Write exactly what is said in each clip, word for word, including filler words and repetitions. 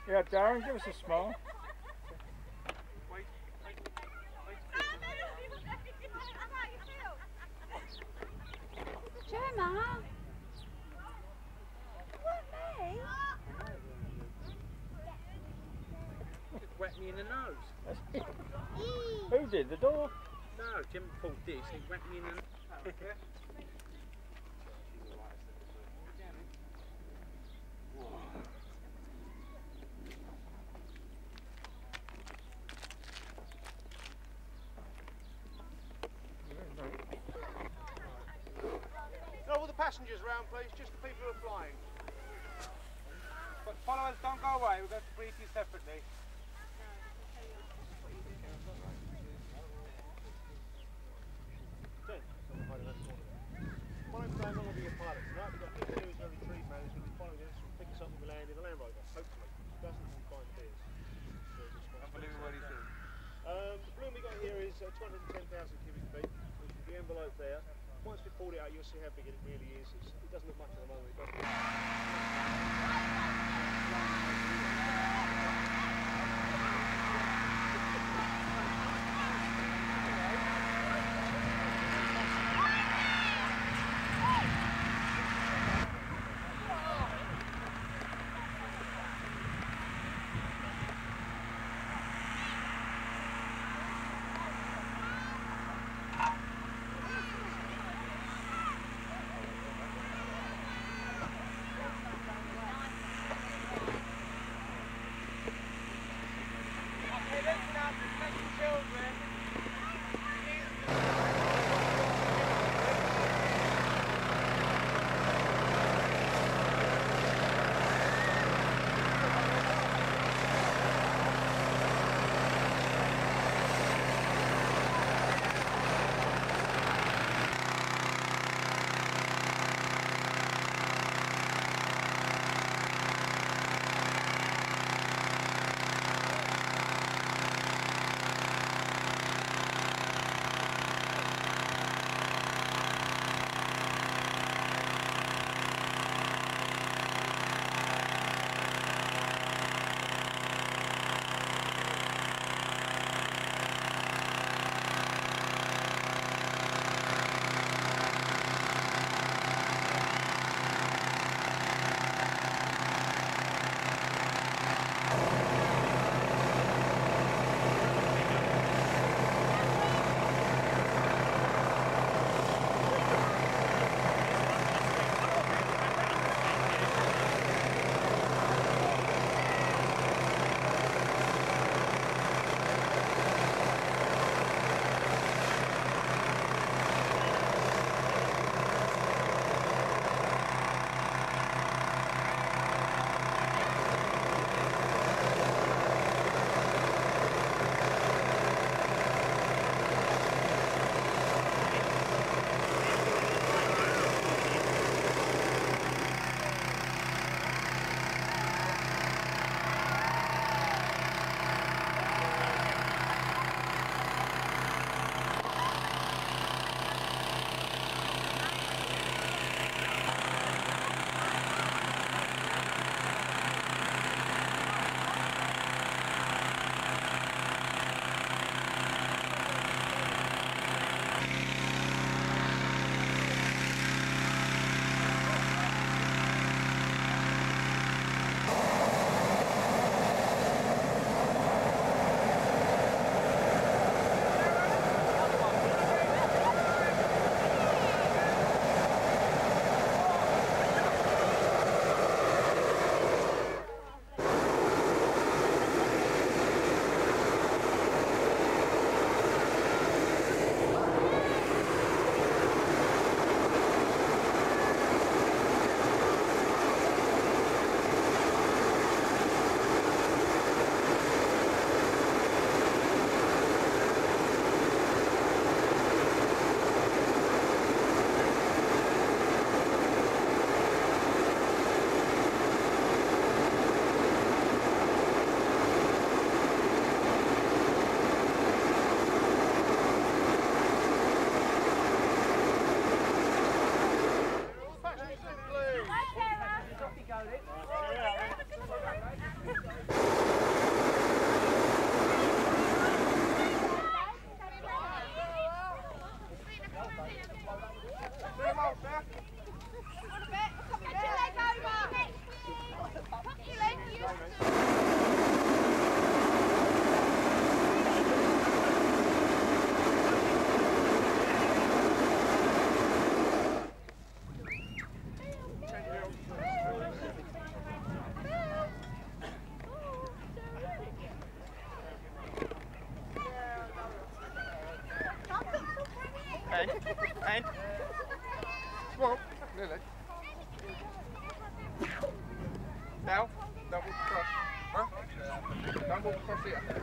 Yeah, Darren, give us a smile. Gemma! What, me? Just whacked me in the nose. Who did? The door? No, Jim pulled this, he whacked me in the nose. No, all the passengers around, please, just the people who are flying. But followers, don't go away, we're going to brief you separately. My name's Darren, I'm going to be your pilot tonight. We've got Nick who's a retrieve man who's going to be following us and pick us up when we land in the Land Rover, hopefully. If he doesn't, we'll find beers. Unbelievable what he's doing. Um, the balloon we got here is uh, two hundred ten thousand cubic feet, which is the envelope there. Once we pulled it out, you'll see how big it really is. It's, it doesn't look much at the moment. It doesn't.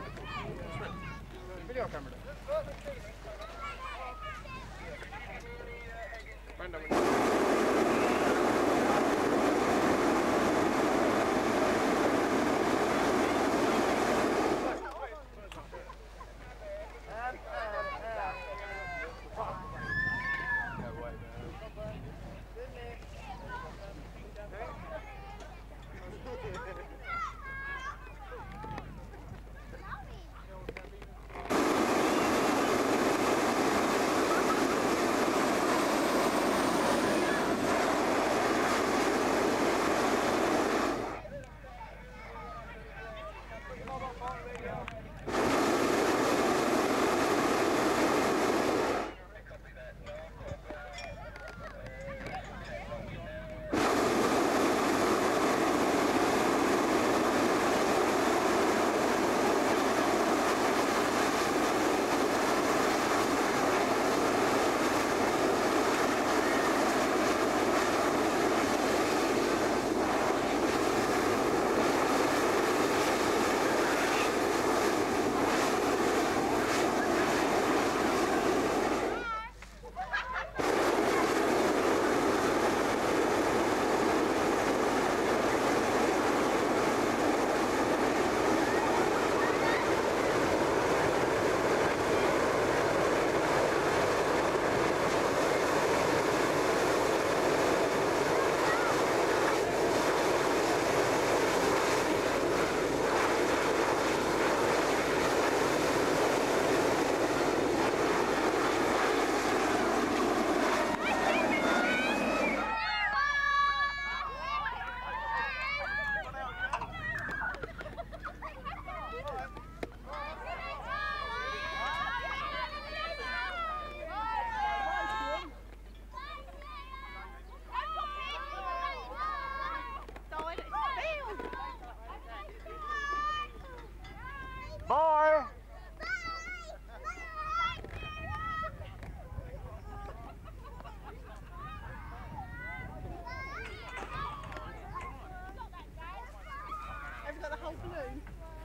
Video camera. Random. Bye! Have you got the whole balloon?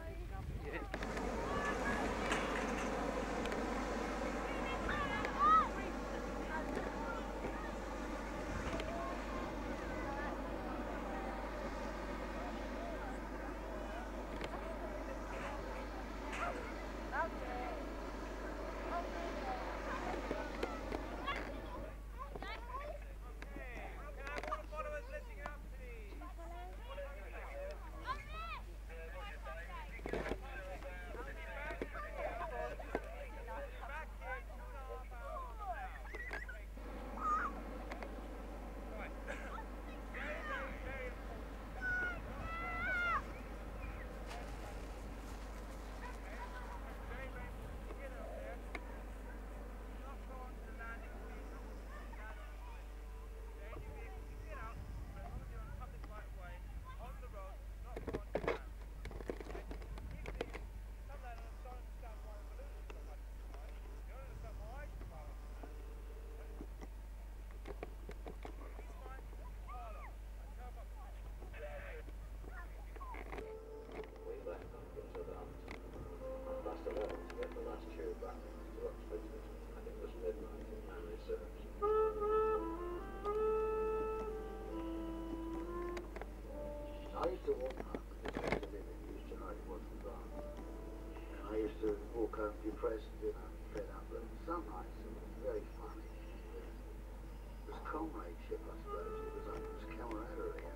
Depressed, you know, fed up, but some nights it was very funny. It was comradeship, I suppose. It was, it was camaraderie.